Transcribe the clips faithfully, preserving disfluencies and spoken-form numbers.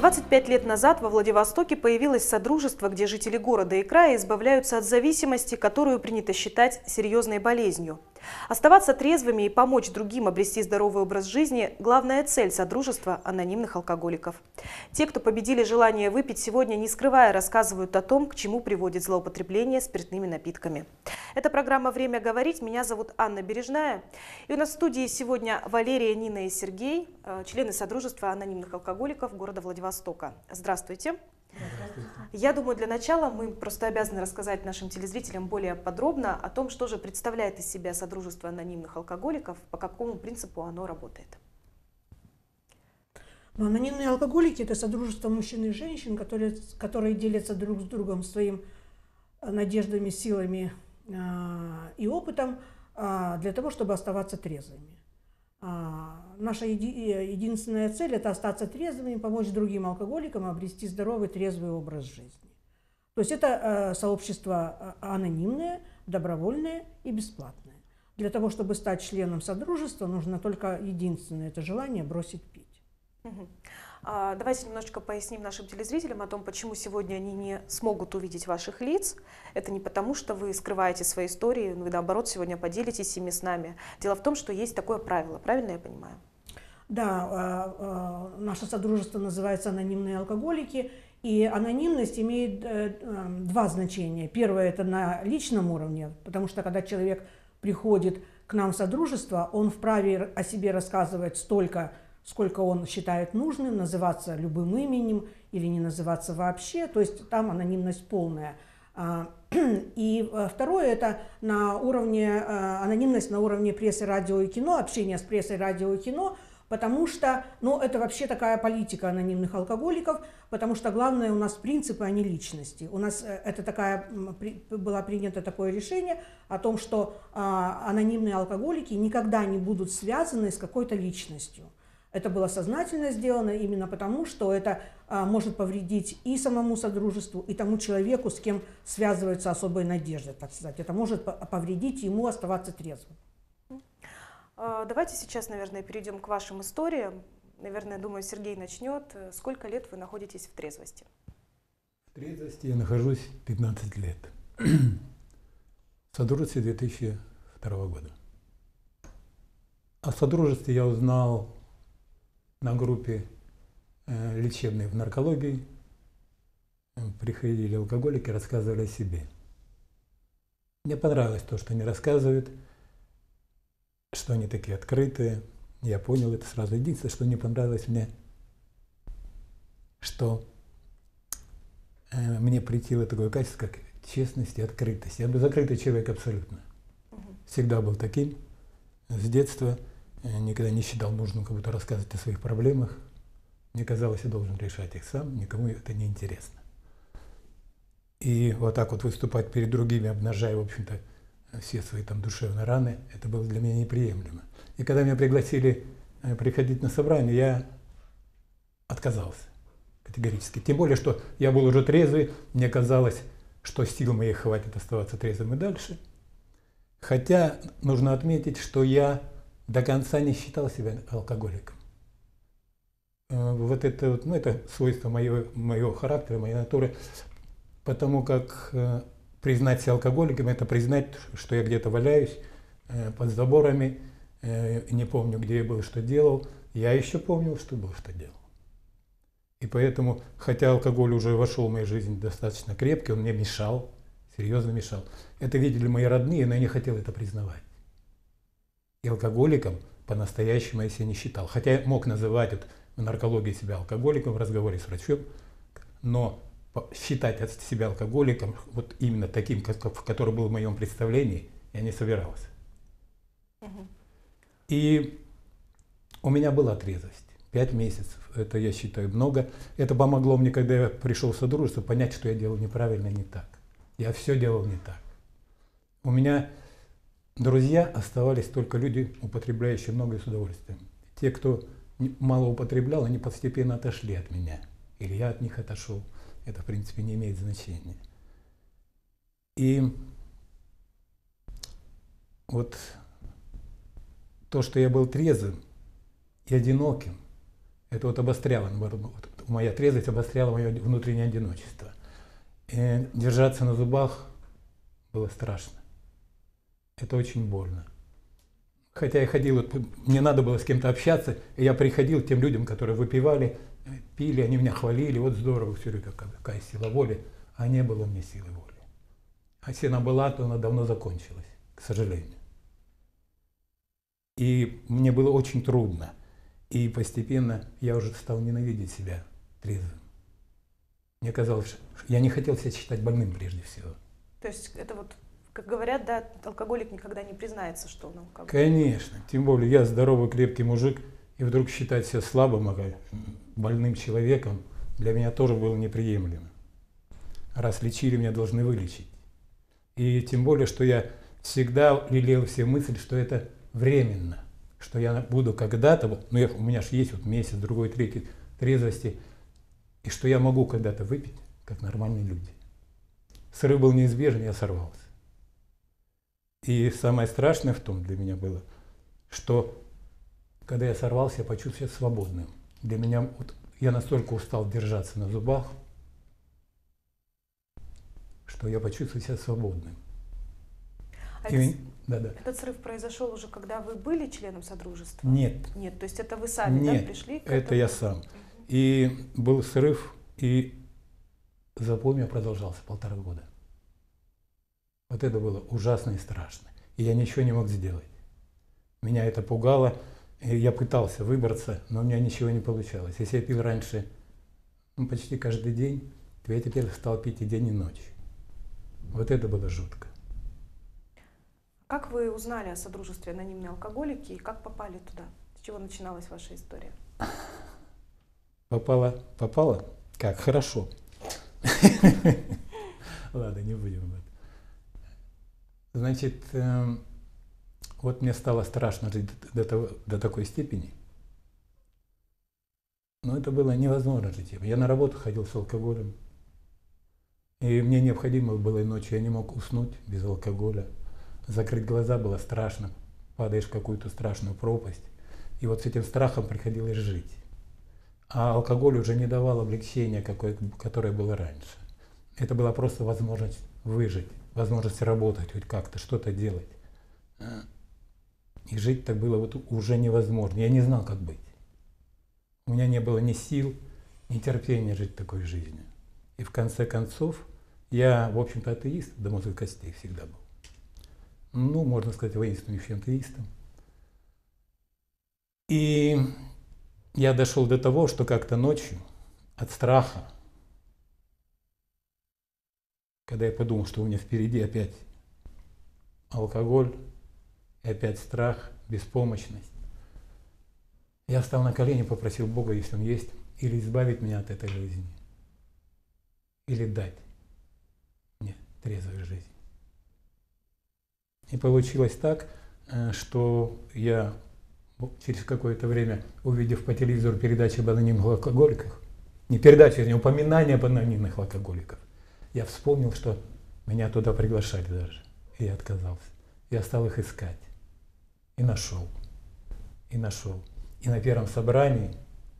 двадцать пять лет назад во Владивостоке появилось содружество, где жители города и края избавляются от зависимости, которую принято считать серьезной болезнью. Оставаться трезвыми и помочь другим обрести здоровый образ жизни – главная цель содружества анонимных алкоголиков. Те, кто победили желание выпить, сегодня, не скрывая, рассказывают о том, к чему приводит злоупотребление спиртными напитками. Это программа «Время говорить». Меня зовут Анна Бережная. И у нас в студии сегодня Валерия, Нина и Сергей, члены содружества анонимных алкоголиков города Владивостока. Здравствуйте. Здравствуйте. Я думаю, для начала мы просто обязаны рассказать нашим телезрителям более подробно о том, что же представляет из себя содружество анонимных алкоголиков, по какому принципу оно работает. Но анонимные алкоголики – это содружество мужчин и женщин, которые, которые делятся друг с другом своими надеждами, силами э, и опытом э, для того, чтобы оставаться трезвыми. А, наша еди единственная цель – это остаться трезвыми, помочь другим алкоголикам обрести здоровый, трезвый образ жизни. То есть это э, сообщество анонимное, добровольное и бесплатное. Для того, чтобы стать членом содружества, нужно только единственное – это желание бросить пить. Угу. А, давайте немножечко поясним нашим телезрителям о том, почему сегодня они не смогут увидеть ваших лиц. Это не потому, что вы скрываете свои истории, вы, наоборот, сегодня поделитесь ими с нами. Дело в том, что есть такое правило, правильно я понимаю? Да, наше содружество называется «Анонимные алкоголики», и анонимность имеет два значения. Первое – это на личном уровне, потому что когда человек приходит к нам в содружество, он вправе о себе рассказывать столько, сколько он считает нужным, называться любым именем или не называться вообще, то есть там анонимность полная. И второе – это на уровне, анонимность на уровне прессы, радио и кино, общение с прессой, радио и кино, потому что, ну, это вообще такая политика анонимных алкоголиков, потому что главное у нас принципы, а не личности. У нас это такая, было принято такое решение о том, что анонимные алкоголики никогда не будут связаны с какой-то личностью. Это было сознательно сделано именно потому, что это а, может повредить и самому содружеству, и тому человеку, с кем связывается особая надежда, так сказать. Это может повредить ему оставаться трезвым. Давайте сейчас, наверное, перейдем к вашим историям. Наверное, думаю, Сергей начнет. Сколько лет вы находитесь в трезвости? В трезвости я нахожусь пятнадцать лет. В содружестве две тысячи второго года. О содружестве я узнал на группе э, лечебной в наркологии. Приходили алкоголики, рассказывали о себе. Мне понравилось то, что они рассказывают, что они такие открытые. Я понял это сразу. Единственное, что не понравилось мне, что э, мне претило такое качество, как честность и открытость. Я был закрытый человек абсолютно. Всегда был таким с детства. Никогда не считал нужным кому-то рассказывать о своих проблемах. Мне казалось, я должен решать их сам, никому это не интересно. И вот так вот выступать перед другими, обнажая, в общем-то, все свои там душевные раны, это было для меня неприемлемо. И когда меня пригласили приходить на собрание, я отказался категорически. Тем более, что я был уже трезвый, мне казалось, что сил моих хватит оставаться трезвым и дальше. Хотя нужно отметить, что я до конца не считал себя алкоголиком. Вот это, вот, ну, это свойство моего, моего характера, моей натуры, потому как э, признать себя алкоголиком – это признать, что я где-то валяюсь э, под заборами, э, не помню, где я был, что делал. Я еще помнил, что был, что делал. И поэтому, хотя алкоголь уже вошел в мою жизнь достаточно крепкий, он мне мешал, серьезно мешал. Это видели мои родные, но я не хотел это признавать. И алкоголиком по-настоящему я себя не считал. Хотя я мог называть вот, в наркологии себя алкоголиком в разговоре с врачом, но считать себя алкоголиком, вот именно таким, который был в моем представлении, я не собирался. Угу. И у меня была трезвость. Пять месяцев. Это, я считаю, много. Это помогло мне, когда я пришел в содружество, понять, что я делал неправильно, не так. Я все делал не так. У меня друзья оставались только люди, употребляющие много и с удовольствием. Те, кто мало употреблял, они постепенно отошли от меня. Или я от них отошел. Это, в принципе, не имеет значения. И вот то, что я был трезвым и одиноким, Это вот обостряло, вот моя трезвость обостряла мое внутреннее одиночество. И держаться на зубах было страшно. Это очень больно. Хотя я ходил, вот, мне надо было с кем-то общаться, и я приходил к тем людям, которые выпивали, пили, они меня хвалили, вот здорово, все, какая, какая сила воли, а не было мне силы воли. А если она была, то она давно закончилась, к сожалению. И мне было очень трудно. И постепенно я уже стал ненавидеть себя трезвым. Мне казалось, что я не хотел себя считать больным прежде всего. То есть это вот, как говорят, да, алкоголик никогда не признается, что он алкоголик. Конечно. Тем более я здоровый, крепкий мужик, и вдруг считать себя слабым, больным человеком для меня тоже было неприемлемо. Раз лечили, меня должны вылечить. И тем более, что я всегда лелеял все мысли, что это временно, что я буду когда-то, ну я, у меня же есть вот месяц, другой, третий трезвости, и что я могу когда-то выпить, как нормальные люди. Срыв был неизбежен, я сорвался. И самое страшное в том для меня было, что когда я сорвался, я почувствовал себя свободным. Для меня, вот, я настолько устал держаться на зубах, что я почувствовал себя свободным. А И, этот, да, да. этот срыв произошел уже, когда вы были членом Содружества? Нет. Нет, то есть это вы сами, Нет, да, пришли к это этому? я сам. И был срыв, и запомню, продолжался полтора года. Вот это было ужасно и страшно. И я ничего не мог сделать. Меня это пугало. И я пытался выбраться, но у меня ничего не получалось. Если я пил раньше, ну, почти каждый день, то я теперь стал пить и день, и ночь. Вот это было жутко. Как вы узнали о Содружестве анонимные алкоголики и как попали туда? С чего начиналась ваша история? Попала? Попала? Как? Хорошо. Ладно, не будем об этом. Значит, вот мне стало страшно жить до, того, до такой степени. Но это было невозможно жить. Я на работу ходил с алкоголем. И мне необходимо было и ночью, я не мог уснуть без алкоголя. Закрыть глаза было страшно. Падаешь в какую-то страшную пропасть. И вот с этим страхом приходилось жить. А алкоголь уже не давал облегчения, какое, которое было раньше. Это была просто возможность выжить, возможность работать хоть как-то, что-то делать. И жить так было вот уже невозможно. Я не знал, как быть. У меня не было ни сил, ни терпения жить такой жизнью. И в конце концов, я, в общем-то, атеист до мозга костей всегда был. Ну, можно сказать, воинствующим атеистом. И я дошел до того, что как-то ночью от страха, когда я подумал, что у меня впереди опять алкоголь, и опять страх, беспомощность, я встал на колени, попросил Бога, если Он есть, или избавить меня от этой жизни, или дать мне трезвую жизнь. И получилось так, что я через какое-то время, увидев по телевизору передачи об анонимных алкоголиках, не передачи, а не упоминания об анонимных алкоголиках, я вспомнил, что меня туда приглашали даже, и я отказался. Я стал их искать, и нашел, и нашел. И на первом собрании,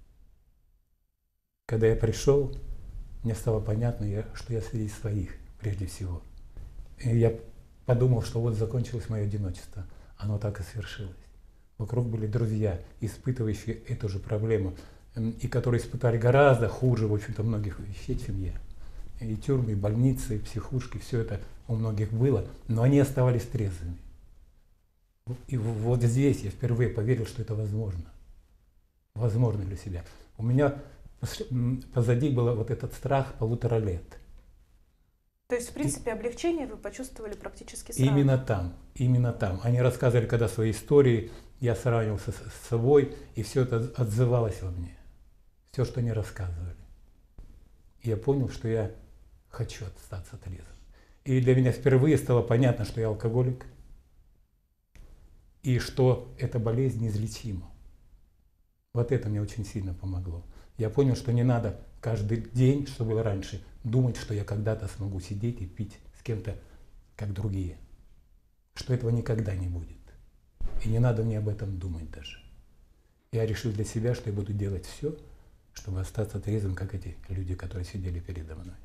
когда я пришел, мне стало понятно, что я среди своих, прежде всего. И я подумал, что вот закончилось мое одиночество. Оно так и свершилось. Вокруг были друзья, испытывающие эту же проблему, и которые испытали гораздо хуже, в общем-то, многих вещей, чем я. И тюрьмы, и больницы, и психушки, все это у многих было, но они оставались трезвыми. И вот здесь я впервые поверил, что это возможно. Возможно для себя. У меня позади был вот этот страх полутора лет. То есть, в принципе, облегчение вы почувствовали практически сразу? Именно там, именно там. Они рассказывали, когда свои истории, я сравнивался с собой, и все это отзывалось во мне. Все, что они рассказывали. И я понял, что я хочу остаться трезвым. И для меня впервые стало понятно, что я алкоголик, и что эта болезнь неизлечима. Вот это мне очень сильно помогло. Я понял, что не надо каждый день, что было раньше, думать, что я когда-то смогу сидеть и пить с кем-то, как другие. Что этого никогда не будет. И не надо мне об этом думать даже. я решил для себя, что я буду делать все, чтобы остаться трезвым, как эти люди, которые сидели передо мной.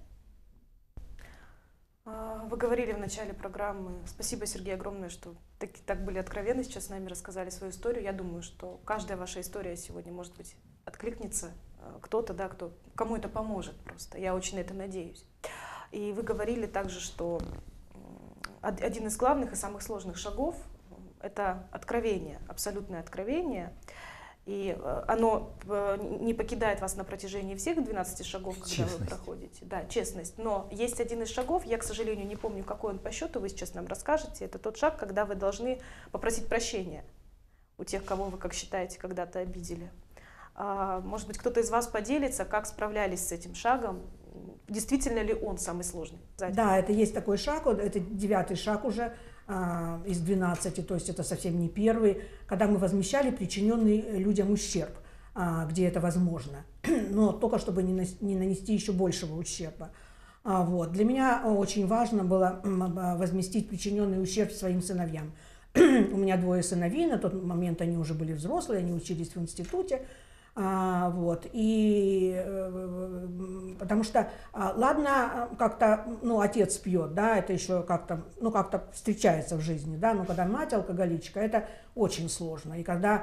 Вы говорили в начале программы, спасибо, Сергей, огромное, что так, так были откровенны, сейчас с нами рассказали свою историю. Я думаю, что каждая ваша история сегодня, может быть, откликнется кто-то, да, кто, кому это поможет просто. Я очень на это надеюсь. И вы говорили также, что один из главных и самых сложных шагов – это откровение, абсолютное откровение. И оно не покидает вас на протяжении всех двенадцати шагов, когда Честность. Вы проходите. Да, честность. Но есть один из шагов, я, к сожалению, не помню, какой он по счету, вы сейчас нам расскажете. Это тот шаг, когда вы должны попросить прощения у тех, кого вы, как считаете, когда-то обидели. Может быть, кто-то из вас поделится, как справлялись с этим шагом? Действительно ли он самый сложный? Да, это есть такой шаг, это девятый шаг уже а, из двенадцати, то есть это совсем не первый, когда мы возмещали причиненный людям ущерб, а, где это возможно, но только чтобы не, не нанести еще большего ущерба. А, вот. Для меня очень важно было возместить причиненный ущерб своим сыновьям. У меня двое сыновей, на тот момент они уже были взрослые, они учились в институте. А, вот, и потому что, ладно, как-то, ну, отец пьет, да, это еще как-то, ну, как-то встречается в жизни, да, но когда мать алкоголичка, это очень сложно. И когда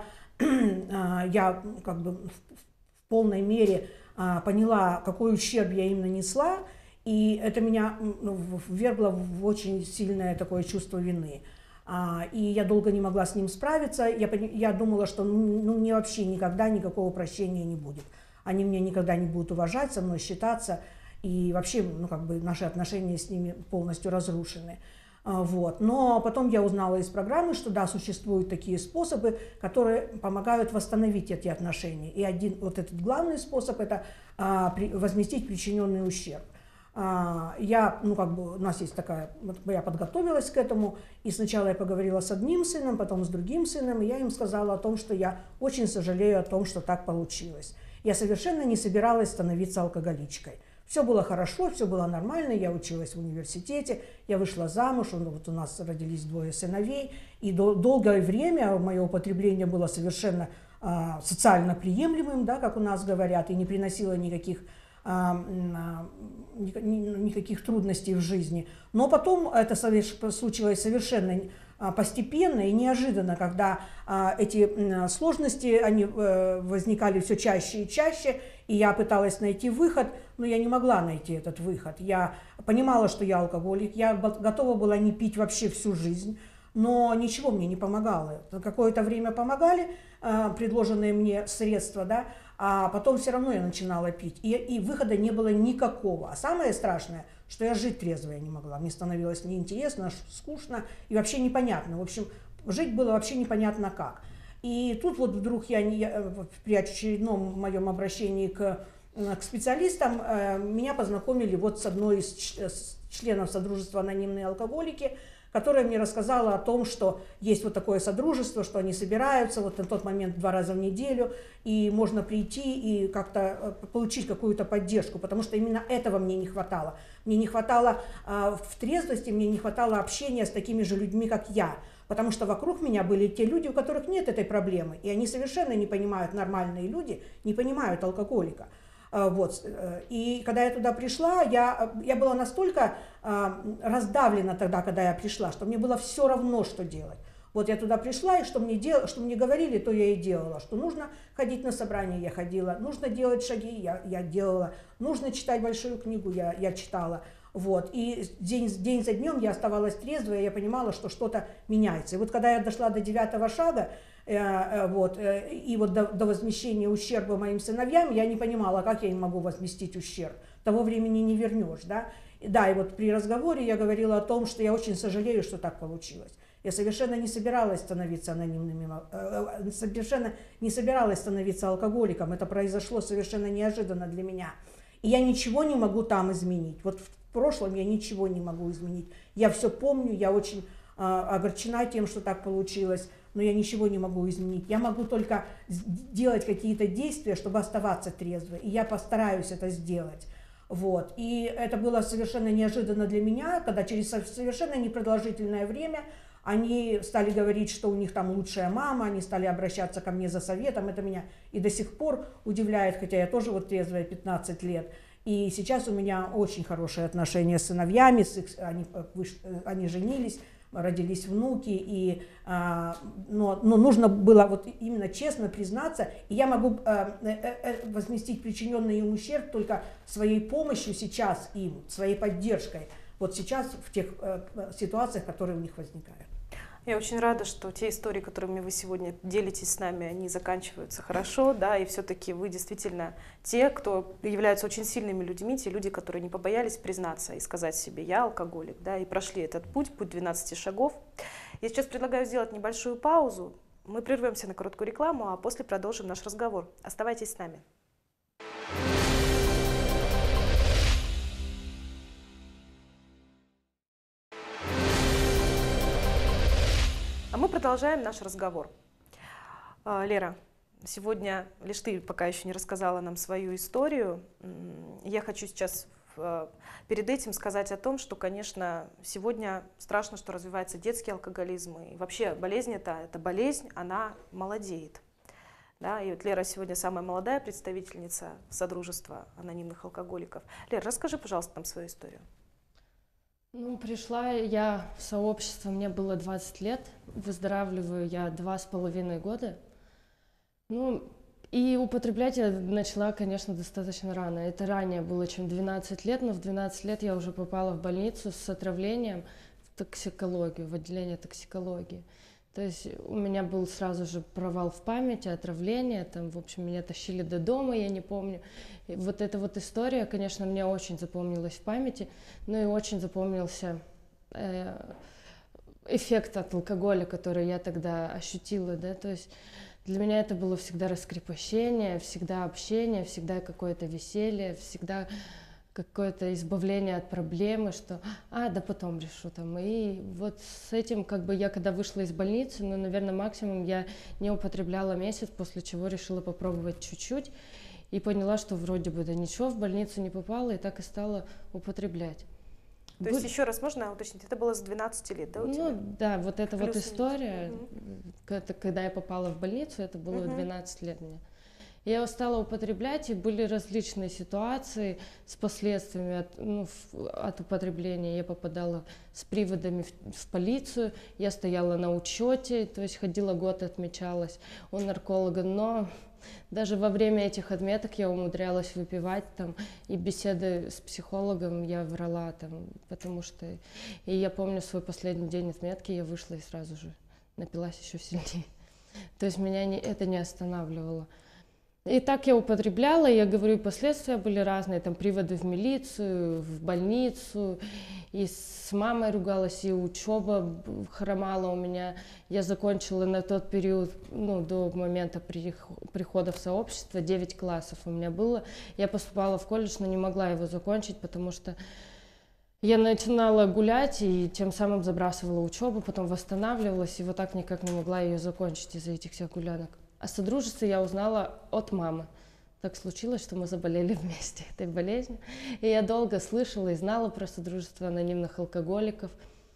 я как бы в полной мере поняла, какой ущерб я им нанесла, и это меня ввергло в очень сильное такое чувство вины. И я долго не могла с ним справиться. Я, я думала, что ну, мне вообще никогда никакого прощения не будет. Они меня никогда не будут уважать, со мной считаться. И вообще, ну, как бы наши отношения с ними полностью разрушены. Вот. Но потом я узнала из программы, что да, существуют такие способы, которые помогают восстановить эти отношения. И один, вот этот главный способ – это а, при, возместить причиненный ущерб. Я, ну, как бы, у нас есть такая, я подготовилась к этому, и сначала я поговорила с одним сыном, потом с другим сыном, и я им сказала о том, что я очень сожалею о том, что так получилось. Я совершенно не собиралась становиться алкоголичкой. Все было хорошо, все было нормально, я училась в университете, я вышла замуж, вот у нас родились двое сыновей, и дол- долгое время мое употребление было совершенно а, социально приемлемым, да, как у нас говорят, и не приносило никаких никаких трудностей в жизни. Но потом это случилось совершенно постепенно и неожиданно, когда эти сложности они возникали все чаще и чаще, и я пыталась найти выход, но я не могла найти этот выход. Я понимала, что я алкоголик, я готова была не пить вообще всю жизнь, но ничего мне не помогало. Какое-то время помогали предложенные мне средства, да, а потом все равно я начинала пить, и, и выхода не было никакого. А самое страшное, что я жить трезвая не могла. Мне становилось неинтересно, скучно и вообще непонятно. В общем, жить было вообще непонятно как. И тут вот вдруг я, я при очередном моем обращении к, к специалистам меня познакомили вот с одной из членов Содружества «Анонимные алкоголики», которая мне рассказала о том, что есть вот такое содружество, что они собираются вот на тот момент два раза в неделю, и можно прийти и как-то получить какую-то поддержку, потому что именно этого мне не хватало. Мне не хватало э, в трезвости, мне не хватало общения с такими же людьми, как я, потому что вокруг меня были те люди, у которых нет этой проблемы, и они совершенно не понимают, нормальные люди не понимают алкоголика. Вот. И когда я туда пришла, я, я была настолько э, раздавлена тогда, когда я пришла, что мне было все равно, что делать. Вот я туда пришла, и что мне, дел, что мне говорили, то я и делала. Что нужно ходить на собрания, я ходила. Нужно делать шаги, я, я делала. Нужно читать большую книгу, я, я читала. Вот. И день, день за днем я оставалась трезвой, и я понимала, что что-то меняется. И вот когда я дошла до девятого шага, Вот, и вот до, до возмещения ущерба моим сыновьям, я не понимала, как я им могу возместить ущерб. Того времени не вернешь, да. И, да, и вот при разговоре я говорила о том, что я очень сожалею, что так получилось. Я совершенно не собиралась становиться анонимным, совершенно не собиралась становиться алкоголиком. Это произошло совершенно неожиданно для меня. И я ничего не могу там изменить. Вот в прошлом я ничего не могу изменить. Я все помню, я очень э, огорчена тем, что так получилось. Но я ничего не могу изменить. Я могу только делать какие-то действия, чтобы оставаться трезвой. И я постараюсь это сделать. Вот. И это было совершенно неожиданно для меня, когда через совершенно непродолжительное время Они стали говорить, что у них там лучшая мама, они стали обращаться ко мне за советом. Это меня и до сих пор удивляет, хотя я тоже вот трезвая пятнадцать лет. И сейчас у меня очень хорошие отношения с сыновьями, с их, они, они женились, родились внуки, и, а, но, но нужно было вот именно честно признаться, и я могу а, а, возместить причиненный им ущерб только своей помощью сейчас им, своей поддержкой, вот сейчас в тех а, ситуациях, которые у них возникают. Я очень рада, что те истории, которыми вы сегодня делитесь с нами, они заканчиваются хорошо, да, и все-таки вы действительно те, кто являются очень сильными людьми, те люди, которые не побоялись признаться и сказать себе: я алкоголик, да, и прошли этот путь, путь двенадцати шагов. Я сейчас предлагаю сделать небольшую паузу, мы прервемся на короткую рекламу, а после продолжим наш разговор. Оставайтесь с нами. А мы продолжаем наш разговор. Лера, сегодня лишь ты пока еще не рассказала нам свою историю. Я хочу сейчас перед этим сказать о том, что, конечно, сегодня страшно, что развивается детский алкоголизм. И вообще болезнь это, это болезнь, она молодеет. Да, и вот Лера сегодня самая молодая представительница Содружества анонимных алкоголиков. Лера, расскажи, пожалуйста, нам свою историю. Ну, пришла я в сообщество, мне было двадцать лет, выздоравливаю я два с половиной года. Ну, и употреблять я начала, конечно, достаточно рано. Это ранее было, чем двенадцать лет, но в двенадцать лет я уже попала в больницу с отравлением в токсикологию, в отделение токсикологии. То есть у меня был сразу же провал в памяти, отравление, там, в общем, меня тащили до дома, я не помню. И вот эта вот история, конечно, мне очень запомнилась в памяти, но и очень запомнился э, эффект от алкоголя, который я тогда ощутила, да, то есть для меня это было всегда раскрепощение, всегда общение, всегда какое-то веселье, всегда какое-то избавление от проблемы, что а, да потом решу там. И вот с этим, как бы, я когда вышла из больницы, ну, наверное, максимум я не употребляла месяц, после чего решила попробовать чуть-чуть и поняла, что вроде бы да ничего, в больницу не попала, и так и стала употреблять. То Будь... есть, еще раз можно уточнить, это было с двенадцати лет, да, у тебя? Ну, да, вот эта вот история, угу. это, когда я попала в больницу, это было угу. двенадцать лет мне. Я стала употреблять, и были различные ситуации с последствиями от, ну, от употребления. Я попадала с приводами в, в полицию, я стояла на учете, то есть ходила год, отмечалась у нарколога, но даже во время этих отметок я умудрялась выпивать там, и беседы с психологом я врала, там, потому что... И я помню свой последний день отметки, я вышла и сразу же напилась еще сильнее. То есть меня не, это не останавливало. И так я употребляла, я говорю, последствия были разные, там приводы в милицию, в больницу, и с мамой ругалась, и учеба хромала у меня. Я закончила на тот период, ну, до момента прихода в сообщество, девять классов у меня было. Я поступала в колледж, но не могла его закончить, потому что я начинала гулять и тем самым забрасывала учебу, потом восстанавливалась, и вот так никак не могла ее закончить из-за этих всех гулянок. О содружестве я узнала от мамы. Так случилось, что мы заболели вместе этой болезнью. И я долго слышала и знала про содружество анонимных алкоголиков.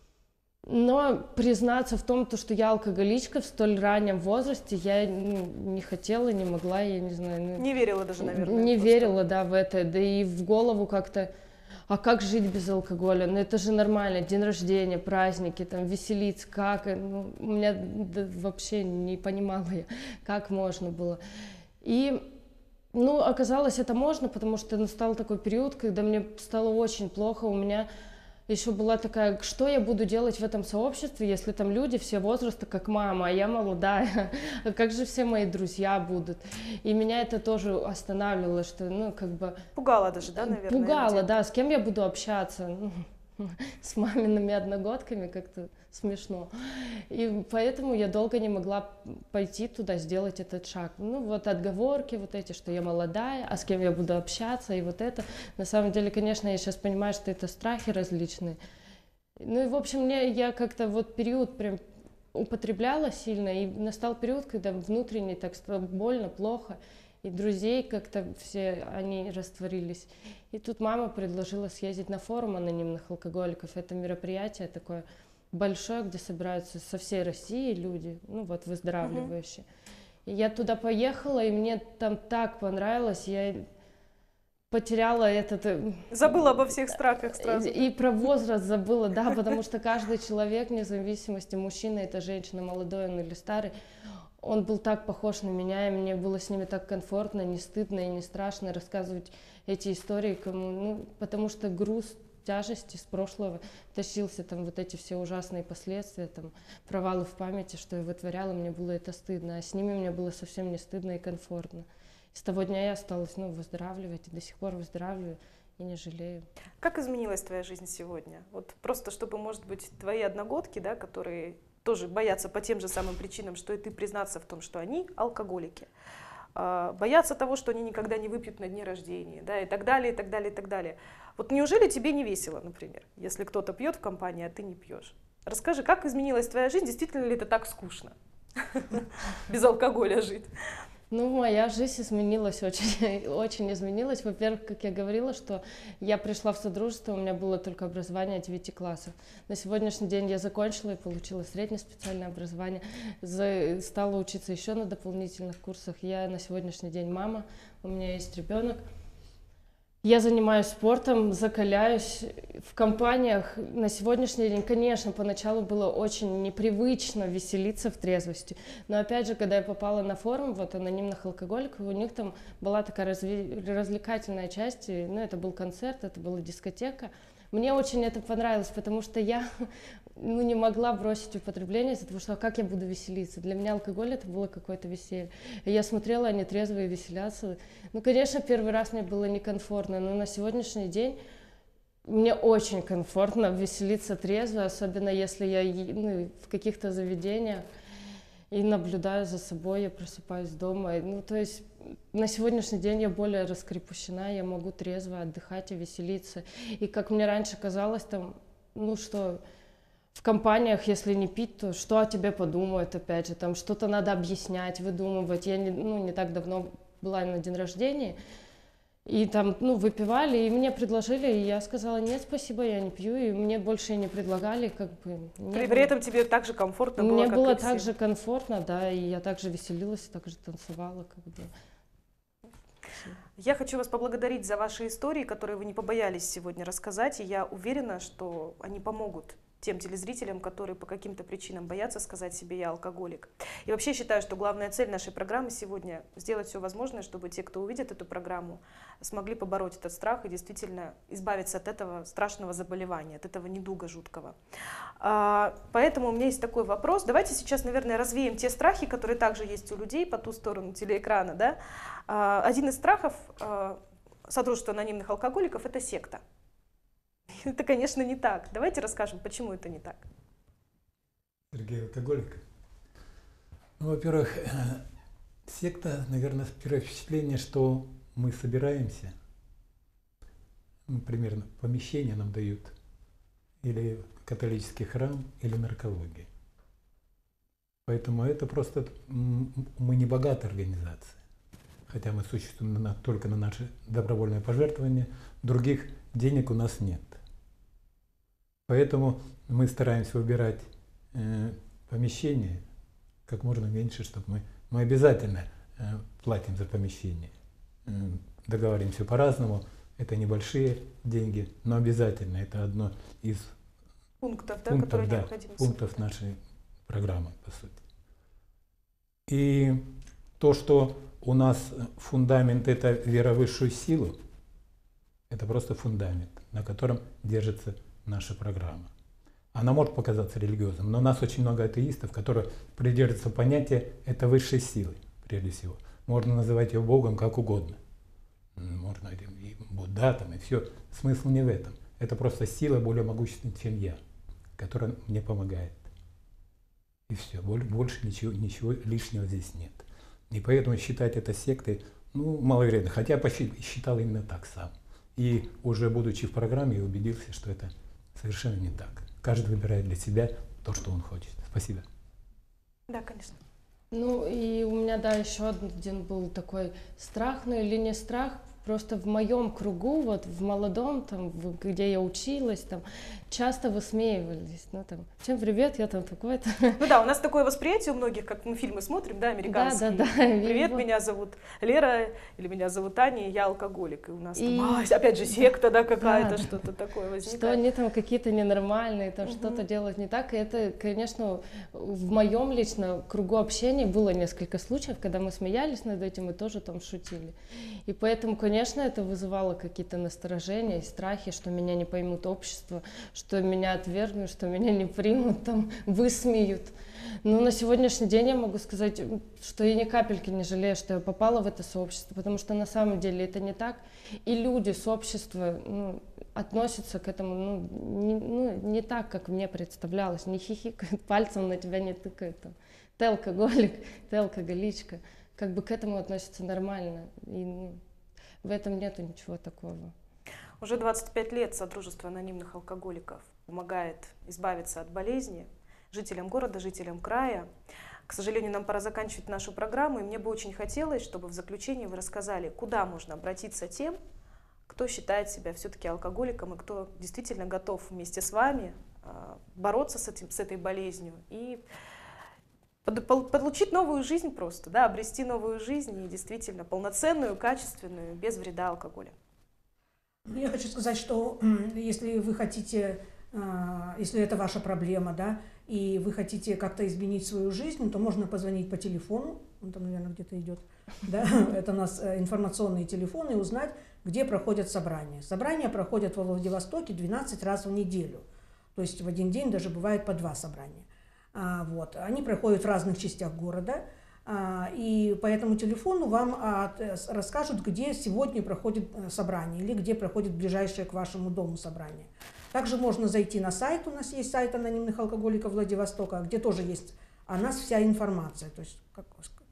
Но признаться в том, что я алкоголичка в столь раннем возрасте, я не хотела, не могла, я не знаю. Ну, не верила даже, наверное. Не просто. верила, да, в это. Да и в голову как-то, а как жить без алкоголя? Ну это же нормально, день рождения, праздники, там, веселиться, как? Ну, у меня да, вообще не понимала я, как можно было. И, ну, оказалось, это можно, потому что настал такой период, когда мне стало очень плохо, у меня еще была такая, что я буду делать в этом сообществе, если там люди все возраста, как мама, а я молодая, а как же все мои друзья будут? И меня это тоже останавливало, что, ну, как бы... Пугало даже, да, наверное? Пугало, да, с кем я буду общаться? С мамиными одногодками как-то смешно. И поэтому я долго не могла пойти туда, сделать этот шаг. Ну вот отговорки вот эти, что я молодая, а с кем я буду общаться, и вот это. На самом деле, конечно, я сейчас понимаю, что это страхи различные. Ну и, в общем, мне, я как-то вот период прям употребляла сильно, и настал период, когда внутренне так стало больно, плохо. И друзей как-то все, они растворились. И тут мама предложила съездить на форум анонимных алкоголиков. Это мероприятие такое большое, где собираются со всей России люди, ну вот выздоравливающие. И я туда поехала, и мне там так понравилось, я потеряла этот... э, Забыла обо всех страхах сразу. И, и про возраст забыла, да, потому что каждый человек, вне зависимости, мужчина это женщина, молодой он или старый, он был так похож на меня, и мне было с ними так комфортно, не стыдно и не страшно рассказывать эти истории кому, ну, потому что груз тяжести с прошлого тащился, там вот эти все ужасные последствия, там провалы в памяти, что я вытворяла, мне было это стыдно, а с ними мне было совсем не стыдно и комфортно. С того дня я осталась, ну, выздоравливать, и до сих пор выздоравливаю и не жалею. Как изменилась твоя жизнь сегодня? Вот просто чтобы, может быть, твои одногодки, да, которые тоже боятся по тем же самым причинам, что и ты, признаться в том, что они алкоголики, а, боятся того, что они никогда не выпьют на дне рождения, да, и так далее, и так далее, и так далее. Вот неужели тебе не весело, например, если кто-то пьет в компании, а ты не пьешь? Расскажи, как изменилась твоя жизнь, действительно ли это так скучно без алкоголя жить? Ну, моя жизнь изменилась, очень, очень изменилась. Во-первых, как я говорила, что я пришла в Содружество, у меня было только образование девяти классов. На сегодняшний день я закончила и получила среднее специальное образование, за, стала учиться еще на дополнительных курсах. Я на сегодняшний день мама, у меня есть ребенок. Я занимаюсь спортом, закаляюсь в компаниях. На сегодняшний день, конечно, поначалу было очень непривычно веселиться в трезвости. Но опять же, когда я попала на форум вот, анонимных алкоголиков, у них там была такая разви... развлекательная часть. И, ну, это был концерт, это была дискотека. Мне очень это понравилось, потому что я ну, не могла бросить употребление из-за того, что а как я буду веселиться. Для меня алкоголь это было какое-то веселье. И я смотрела, они трезвые веселятся. Ну, конечно, первый раз мне было некомфортно, но на сегодняшний день мне очень комфортно веселиться трезво, особенно если я ну, в каких-то заведениях и наблюдаю за собой, я просыпаюсь дома. Ну, то есть на сегодняшний день я более раскрепощена, я могу трезво отдыхать и веселиться. И как мне раньше казалось, там, ну что, в компаниях, если не пить, то что о тебе подумают, опять же, там что-то надо объяснять, выдумывать. Я не, ну, не так давно была на день рождения, и там, ну, выпивали, и мне предложили, и я сказала, нет, спасибо, я не пью, и мне больше и не предлагали, как бы. При, при этом тебе так же комфортно было, Мне как было и всем. так же комфортно, да, и я также веселилась, также танцевала, как бы. Я хочу вас поблагодарить за ваши истории, которые вы не побоялись сегодня рассказать, и я уверена, что они помогут тем телезрителям, которые по каким-то причинам боятся сказать себе «я алкоголик». И вообще считаю, что главная цель нашей программы сегодня — сделать все возможное, чтобы те, кто увидит эту программу, смогли побороть этот страх и действительно избавиться от этого страшного заболевания, от этого недуга жуткого. Поэтому у меня есть такой вопрос. Давайте сейчас, наверное, развеем те страхи, которые также есть у людей по ту сторону телеэкрана. Да? Один из страхов Содружества анонимных алкоголиков — это секта. Это, конечно, не так. Давайте расскажем, почему это не так. Сергей алкоголик. Ну, во-первых, секта, наверное, первое впечатление, что мы собираемся, ну, примерно помещение нам дают, или католический храм, или наркология. Поэтому это просто, мы не богатая организация, хотя мы существуем на, только на наши добровольные пожертвования, других денег у нас нет. Поэтому мы стараемся выбирать э, помещение как можно меньше, чтобы мы, мы обязательно э, платим за помещение. Э, договариваемся по-разному, это небольшие деньги, но обязательно это одно из пунктов, да, пунктов, которые да, необходимы. пунктов нашей программы, по сути. И то, что у нас фундамент — это вера в высшую силу, это просто фундамент, на котором держится наша программа. Она может показаться религиозным, но у нас очень много атеистов, которые придерживаются понятия «это высшей силы», прежде всего. Можно называть ее Богом как угодно. Можно и Будда, там, и все. Смысл не в этом. Это просто сила более могущественная, чем я, которая мне помогает. И все. Больше ничего, ничего лишнего здесь нет. И поэтому считать это сектой, ну, маловероятно. Хотя я считал именно так сам. И уже будучи в программе, я убедился, что это совершенно не так. Каждый выбирает для себя то, что он хочет. Спасибо. Да, конечно. Ну и у меня, да, еще один был такой страх, ну или не страх, просто в моем кругу, вот в молодом, там, в- где я училась, там, часто высмеивались. Ну, там, всем привет, я там такой-то. Ну да, у нас такое восприятие у многих, как мы фильмы смотрим, да, американские. Да, да, да. Привет, И вот- меня зовут Лера, или меня зовут Аня, и я алкоголик. И у нас И- там, а, опять же, секта, да, какая-то, Да. что-то такое Что возникает. они там какие-то ненормальные, там Мгм. что-то делают не так. И это, конечно, в моем лично кругу общения было несколько случаев, когда мы смеялись над этим и тоже там шутили. И поэтому, конечно, это вызывало какие-то насторожения и страхи, что меня не поймут общество, что меня отвергнут, что меня не примут, там, высмеют. Но на сегодняшний день я могу сказать, что я ни капельки не жалею, что я попала в это сообщество, потому что на самом деле это не так. И люди с общества, ну, относятся к этому, ну не, ну, не так, как мне представлялось, не хихикают, пальцем на тебя не тыкают, там, ты алкоголик, ты алкоголичка, как бы к этому относятся нормально, и ну, в этом нету ничего такого. Уже двадцать пять лет Содружество анонимных алкоголиков помогает избавиться от болезни жителям города, жителям края. К сожалению, нам пора заканчивать нашу программу, и мне бы очень хотелось, чтобы в заключении вы рассказали, куда можно обратиться тем, кто считает себя все-таки алкоголиком и кто действительно готов вместе с вами а, бороться с, этим, с этой болезнью и под- пол- получить новую жизнь просто, да, обрести новую жизнь и действительно полноценную, качественную, без вреда алкоголя. Я хочу сказать, что м, если вы хотите, э, если это ваша проблема, да, и вы хотите как-то изменить свою жизнь, то можно позвонить по телефону, он там, наверное, где-то идет, да, это у нас э, информационные телефоны, и узнать, где проходят собрания. Собрания проходят во Владивостоке двенадцать раз в неделю, то есть в один день даже бывает по два собрания. А, вот. Они проходят в разных частях города. А, И по этому телефону вам а, т- с- расскажут, где сегодня проходит э, собрание или где проходит ближайшее к вашему дому собрание. Также можно зайти на сайт, у нас есть сайт анонимных алкоголиков Владивостока, где тоже есть о нас вся информация, то есть как-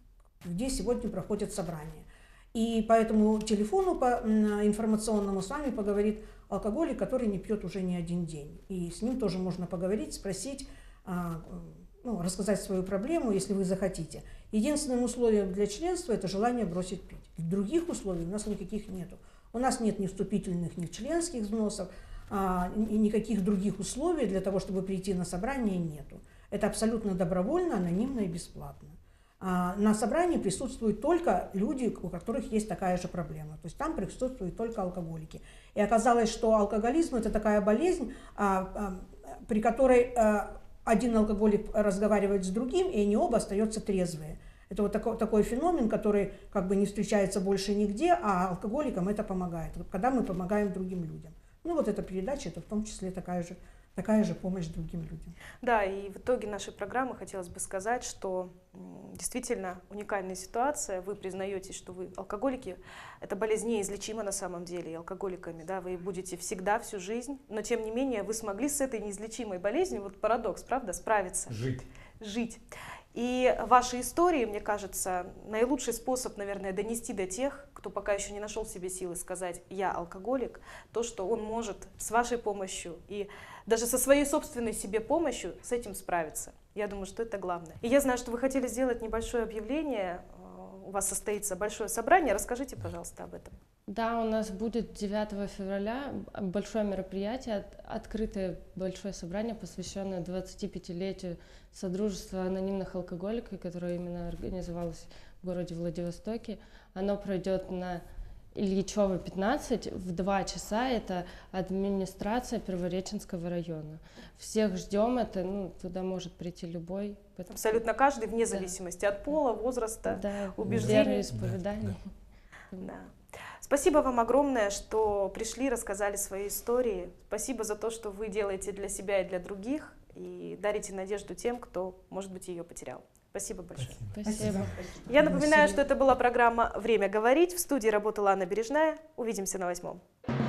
где сегодня проходят собрания. И по этому телефону по м, информационному с вами поговорит алкоголик, который не пьет уже не один день. И с ним тоже можно поговорить, спросить, а, ну, рассказать свою проблему, если вы захотите. Единственным условием для членства – это желание бросить пить. Других условий у нас никаких нету. У нас нет ни вступительных, ни членских взносов, а, и никаких других условий для того, чтобы прийти на собрание, нету. Это абсолютно добровольно, анонимно и бесплатно. А на собрании присутствуют только люди, у которых есть такая же проблема. То есть там присутствуют только алкоголики. И оказалось, что алкоголизм – это такая болезнь, а, а, при которой а, один алкоголик разговаривает с другим, и они оба остаются трезвые. Это вот такой, такой феномен, который как бы не встречается больше нигде, а алкоголикам это помогает, вот когда мы помогаем другим людям. Ну вот эта передача – это в том числе такая же, такая же помощь другим людям. Да, и в итоге нашей программы хотелось бы сказать, что м, действительно уникальная ситуация. Вы признаете, что вы алкоголики. Эта болезнь неизлечима на самом деле, и алкоголиками, да, вы будете всегда, всю жизнь. Но тем не менее вы смогли с этой неизлечимой болезнью, вот парадокс, правда, справиться. Жить. Жить. И ваши истории, мне кажется, наилучший способ, наверное, донести до тех, кто пока еще не нашел в себе силы сказать «я алкоголик», то, что он может с вашей помощью и даже со своей собственной себе помощью с этим справиться. Я думаю, что это главное. И я знаю, что вы хотели сделать небольшое объявление, у вас состоится большое собрание. Расскажите, пожалуйста, об этом. Да, у нас будет девятого февраля большое мероприятие, от- открытое большое собрание, посвященное двадцатипятилетию Содружества анонимных алкоголиков, которое именно организовалось в городе Владивостоке. Оно пройдет на Ильичева, пятнадцать, в два часа. Это администрация Первореченского района. Всех ждем, это, ну, туда может прийти любой. Поэтому- Абсолютно каждый, вне Да. зависимости от пола, возраста, Да, убеждений. вероисповеданий. Да. Спасибо вам огромное, что пришли, рассказали свои истории. Спасибо за то, что вы делаете для себя и для других, и дарите надежду тем, кто, может быть, ее потерял. Спасибо большое. Спасибо. Спасибо. Я напоминаю, что это была программа «Время говорить». В студии работала Анна Бережная. Увидимся на восьмом.